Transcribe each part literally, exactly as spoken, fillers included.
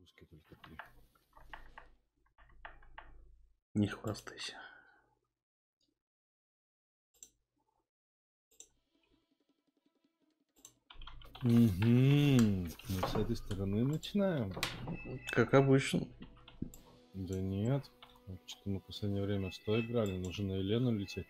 загрузки только три. Не хвастайся. Угу. Мы с этой стороны начинаем. Как обычно. Да нет. Что-то мы в последнее время сто играли. Нужно на Елену лететь.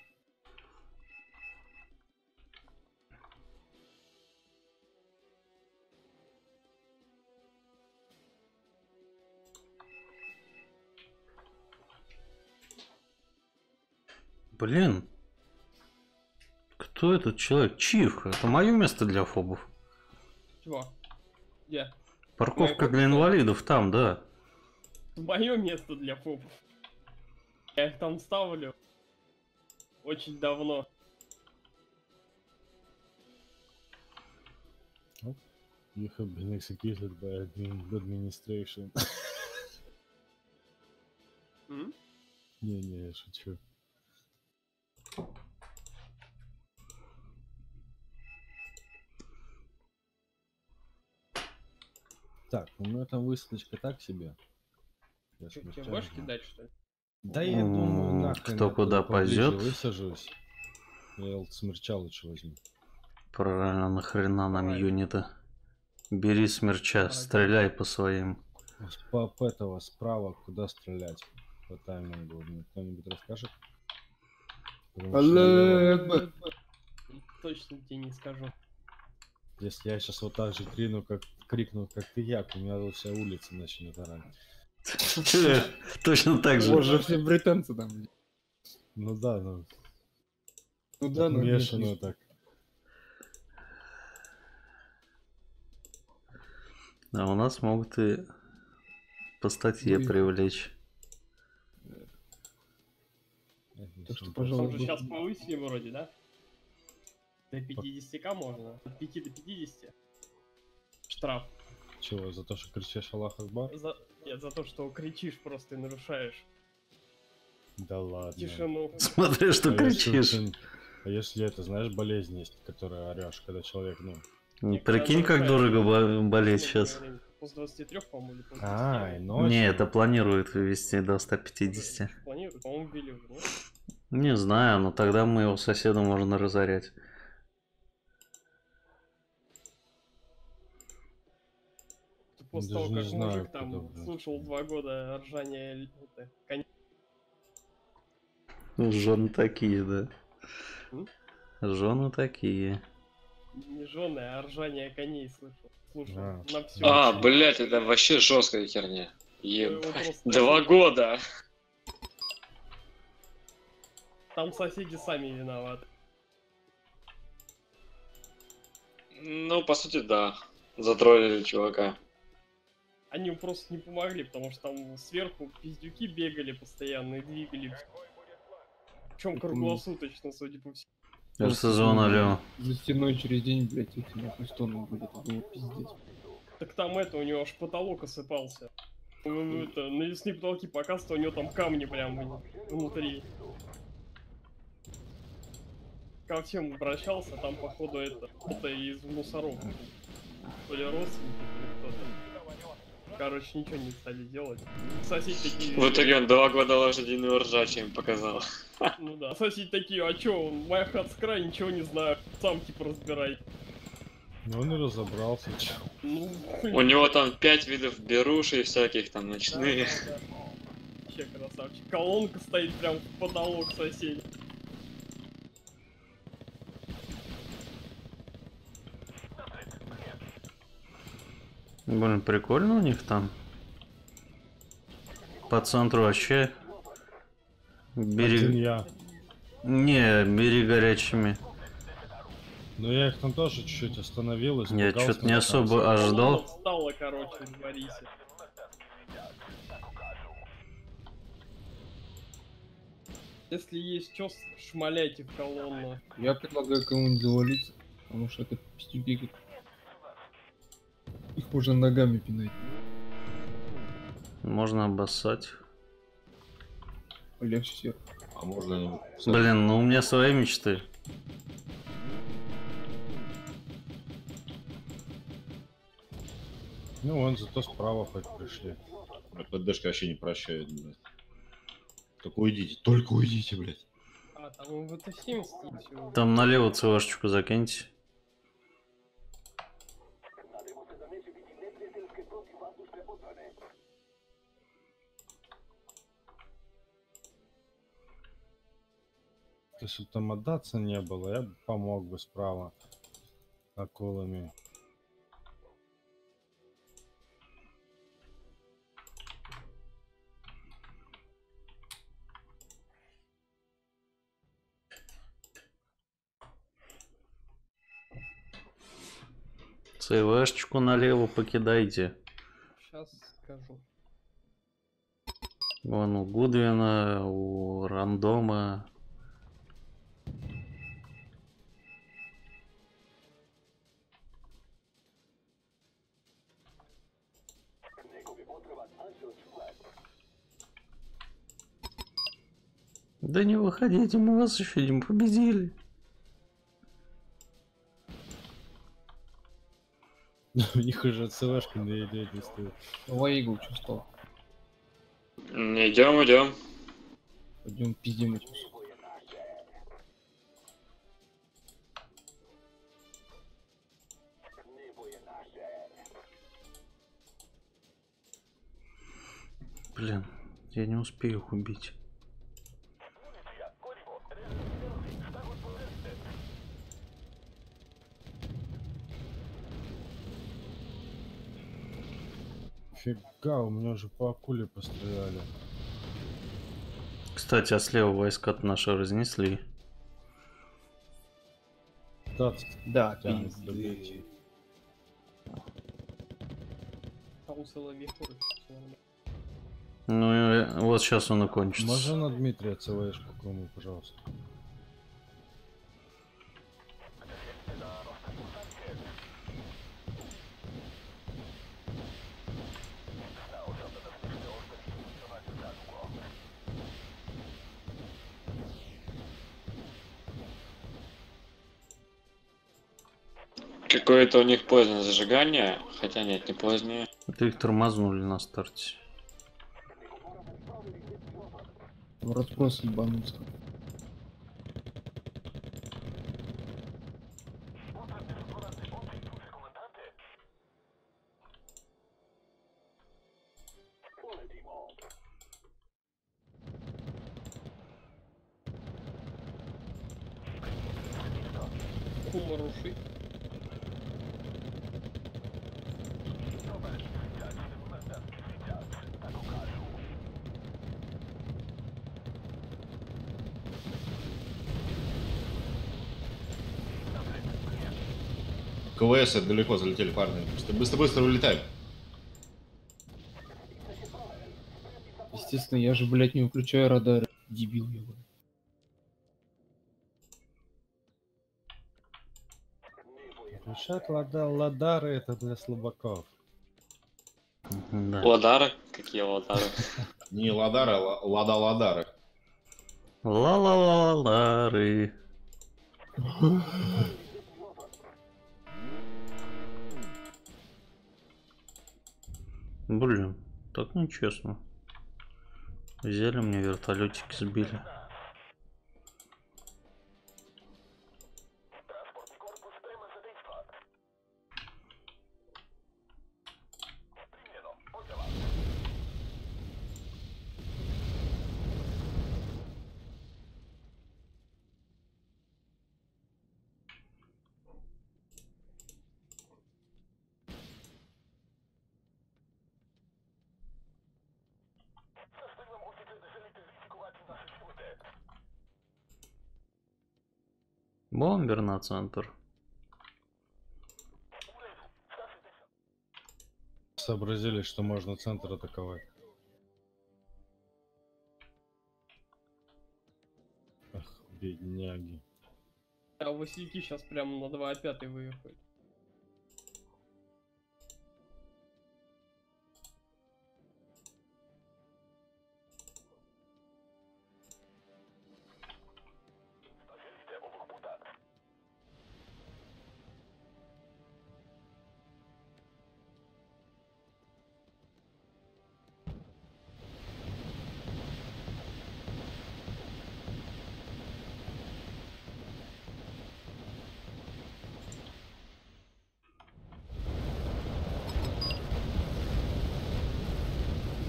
Блин. Кто этот человек? Чиф. Это мое место для фобов. Чего? Где? Парковка Мое для место? инвалидов там, да. Мое место для фобов. Я их там ставлю очень давно. You have been executed by admin- administration. М? Не-не, я шучу. Так, у меня там высадочка так себе. Я Что, смерчаю, тебе будешь да. кидать, что ли? Да я думаю, М, нахрен кто я куда туда поближе пойдет. высажусь. Я смерча лучше возьму. Правильно, нахрена нам Правильно. юниты. Бери смерча, Правильно. стреляй по своим. С пап этого справа куда стрелять? По таймингу мне кто-нибудь расскажет? Потому что налево- Точно тебе не скажу. Если я сейчас вот так же крикну, как крикну, как ты я, у меня тут вся улица начнет орать. Точно так же. Боже, все британцы там. Ну да, ну Ну да, ну нет, мешано нет. так. А у нас могут и по статье Ну и- привлечь. Так что, Там пожалуй, же буду- сейчас повысили вроде, да? До пятидесяти тысяч можно. От пяти до пятидесяти. Штраф. Чего, за то, что кричишь Аллах Акбар? За... Нет, за то, что кричишь просто и нарушаешь Да ладно. тишину. Смотри, что А если кричишь. ты- А если это, знаешь, болезнь есть, которая орешь, когда человек, ну... Ну, прикинь, как дорого бо- болеть сейчас. После двадцати трёх, по-моему, или после А, и двадцати. ночью. Не, это планируют вывести до ста пятидесяти. Планируют, по-моему, ввели уже, нет? Не знаю, но тогда моего соседа можно разорять. После Даже того, не как знаю, мужик там куда, блядь. слушал два года ржания л- это, коней. Жены такие, да. М? Жены такие. Не жены, а ржание коней слышал. Слушал. А. На всю А, ночь. блять, это вообще жесткая херня. Его Ебать. просто Два соседи- года. Там соседи сами виноваты. Ну, по сути, да. Затроллили чувака. Они ему просто не помогли, потому что там сверху пиздюки бегали постоянно и двигали. Причем круглосуточно, судя по всему. Кажется, зона Лео. За стеной через день, блядь, эти нахуй стоны были. Это было пиздец. Так там это, у него аж потолок осыпался. Ну, это, навесные потолки показывают, у него там камни прям вн- внутри. Ко всем обращался, там походу это, кто-то из мусоров. То ли родственники, то ли кто-то. Короче, ничего не стали делать. Соседи такие... В итоге он два года лошадиного ржачия им показал. Ну да, соседи такие, а чё, моя хата с края, ничего не знаю, сам типа разбирай. Ну он и разобрался. чё. Ну, У него там пять видов берушей всяких, там да, ночные. да, да. Вообще красавчик. Колонка стоит прям в потолок соседей. Блин, прикольно у них там. По центру вообще. Один Бери... я. Не, бери горячими. Но я их там тоже чуть-чуть остановил. Я испугался что-то не на особо конце. ожидал. Колонна встала, короче, в Борисе. Если есть чё, шмаляйте в колонну. Я предлагаю кому-нибудь завалиться, потому что это пиздюки как... Их можно ногами пинать. Можно обоссать. Легче всех. А можно... Блин, ну у меня свои мечты. Ну, вон зато справа хоть пришли. ПДшка вообще не прощает, блядь. Только уйдите, только уйдите, блядь. А, там им в семьдесят всего. Там налево ЦВшечку закиньте. Если бы там отдаться не было, я бы помог бы справа акулами. ЦВшечку налево покидайте. Сейчас скажу. Вон у Гудвина, у Рандома. Да не выходите, мы вас еще не победили. У них уже ЦВшки на еле стоит. Воигл, что стал? Идем, идем. Пойдем пиздим этих. Блин, я не успею их убить. Фига, у меня уже по акуле постреляли. Кстати, а слева войска наши разнесли. Тац Да, тянет пиздец. добейте. Там у Соловьев все нормально. Ну и вот сейчас он и кончится. Можно на Дмитрия ЦВшку кому, пожалуйста? Какое-то у них позднее зажигание. Хотя нет, не позднее. Это их тормознули на старте. В разброс ебанулся. Кумаруши. КВС далеко залетели, парни. Быстро-быстро улетаем. Естественно, я же, блядь, не выключаю радар. Дебил его. Включать лада ладары это для слабаков. Да. Ладары? Какие ладары? Не Ладара, а Лада-Ладара. Ла-ла-ла-лары. Блин, так нечестно. Взяли мне вертолетики, сбили. Бомбер на центр. Сообразили, что можно центр атаковать. Ах, бедняги. А Васильки сейчас прямо на два пять выехают.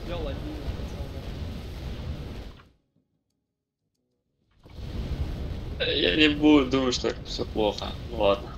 взял один пацана. Я не буду, думаю, что все плохо. Ну ладно.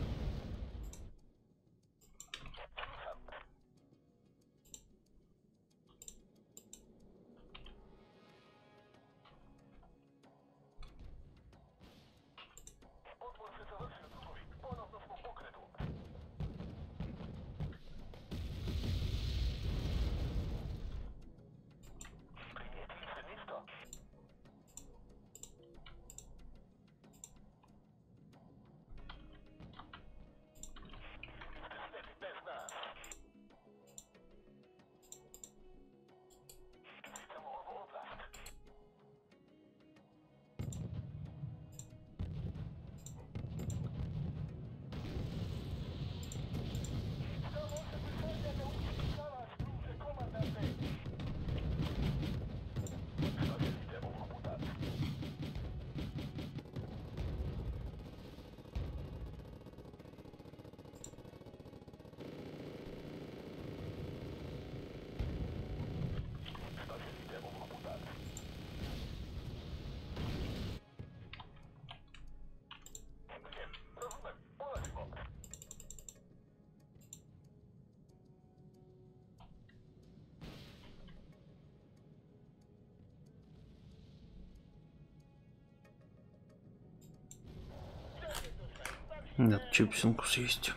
Надо чипсинку съесть.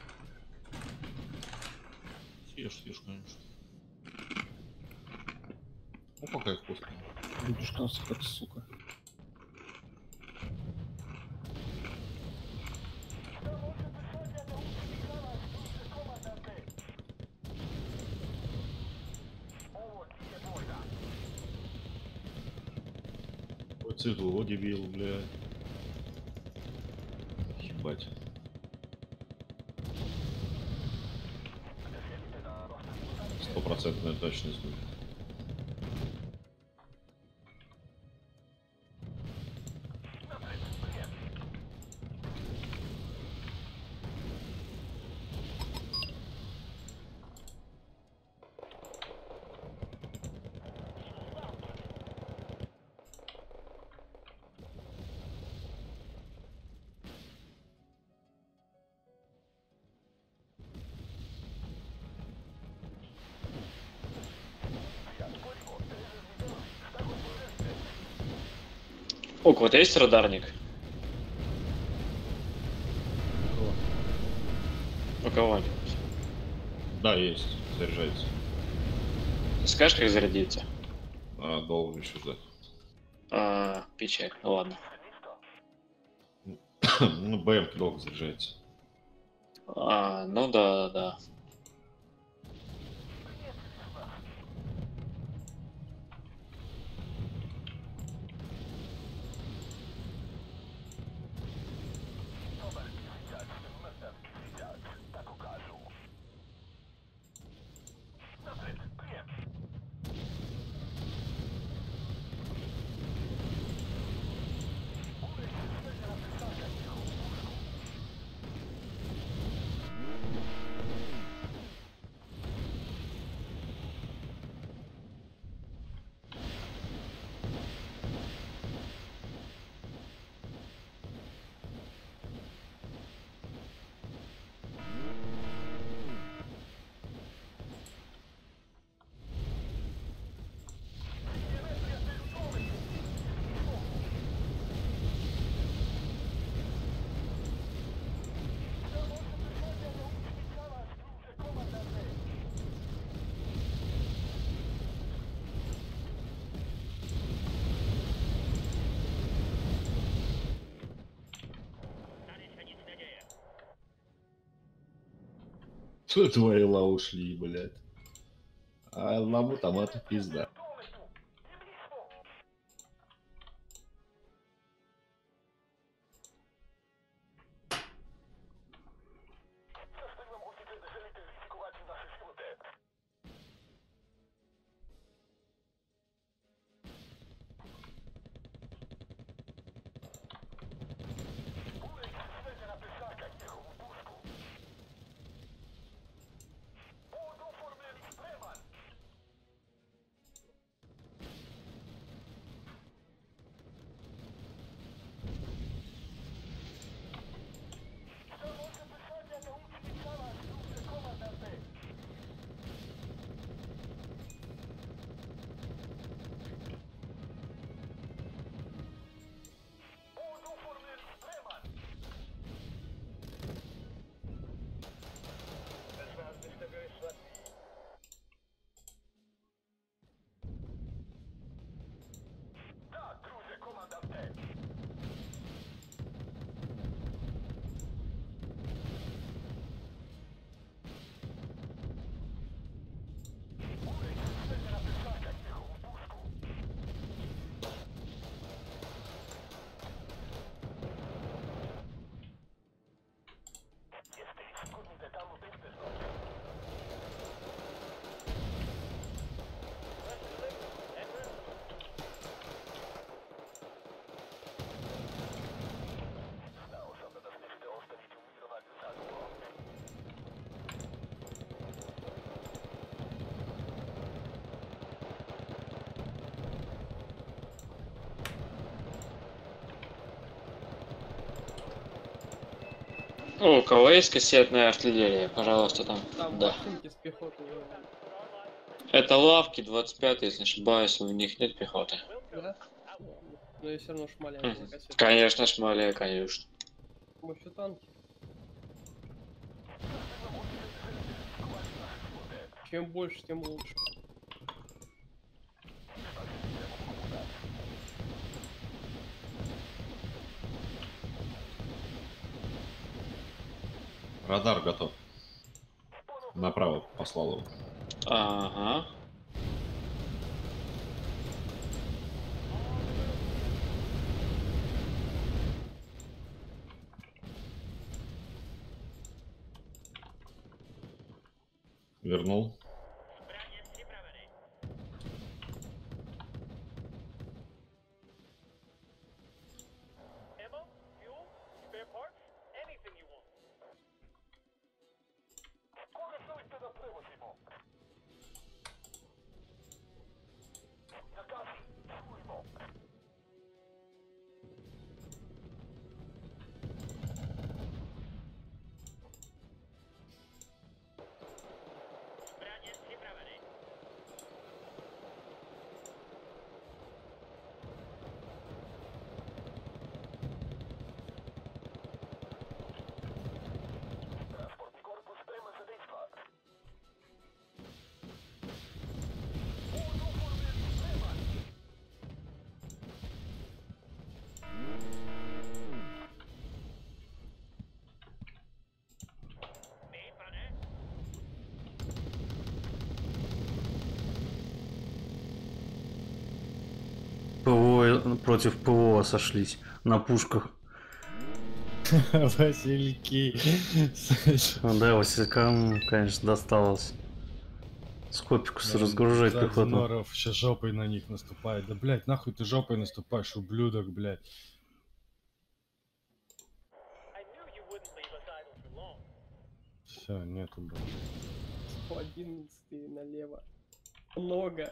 Съешь, съешь, конечно. Ну, какая вкусная. Будешь нас как сука. Ой, цвету, дебил, блядь. Ебать. Стопроцентная точность будет. О, у кого-то есть радарник? У кого-нибудь. Да, есть. Заряжается. Скажешь, как зарядиться? А, долго еще ждать. А, печаль. Ну ладно. Ну, БМ долго заряжается. А, ну да, да. Что твои ла ушли, блядь? А нам автомату пизда. О, у кого есть кассетная артиллерия? Пожалуйста, там. Там Да. машинки с пехотой. Это лавки двадцать пять, если не ошибаюсь, в них нет пехоты. Да? Но я все равно шмаляю Мгм. на кассету. Конечно, шмаля, конечно. Помощью танки. Чем больше, тем лучше. Радар готов. Направо послал его. Ага. Вернул. ПВО против ПВО сошлись на пушках. Васильки. Да, Василькам, конечно, досталось. Скопикус разгружать Сзади пехоту. Норов сейчас жопой на них наступает. Да, блядь, нахуй ты жопой наступаешь, ублюдок, блядь. Все, нету, блядь. сто одиннадцать налево. Много.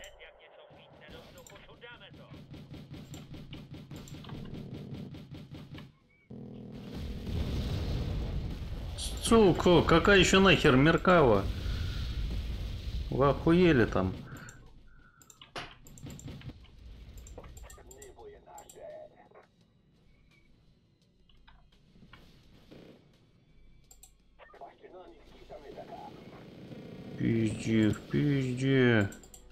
Сука, какая еще нахер Меркава? Вы охуели там? Пизде, в пизде.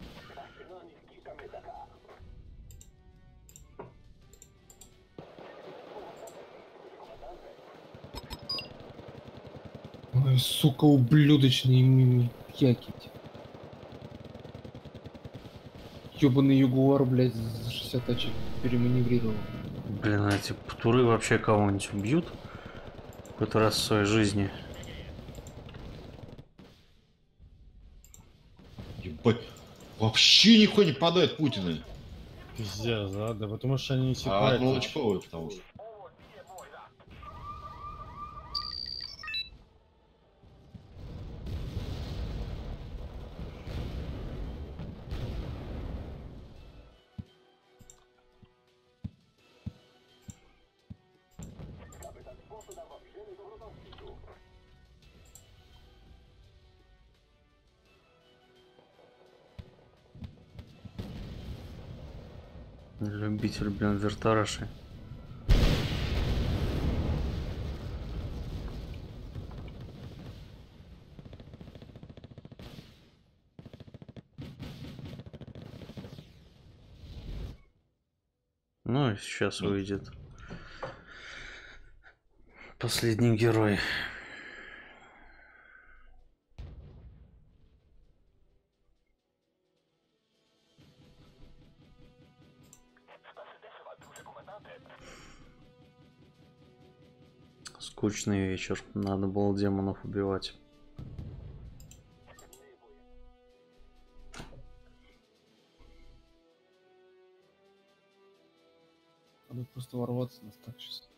Ой, сука, ублюдочные мимикяки. Ёбаный Ягуар, блядь, за шестьдесят тачек переманеврировал. Блин, а эти птуры вообще кого-нибудь убьют? Какой-то раз в своей жизни. Ебать. Вообще нихуя не падает Путина. Пиздец, да? Да потому что они не А секают. одноочковый, потому что. Любитель, блин, вертараши. Ну и сейчас выйдет последний герой. Скучный вечер. Надо было демонов убивать. Надо просто ворваться на стак сейчас.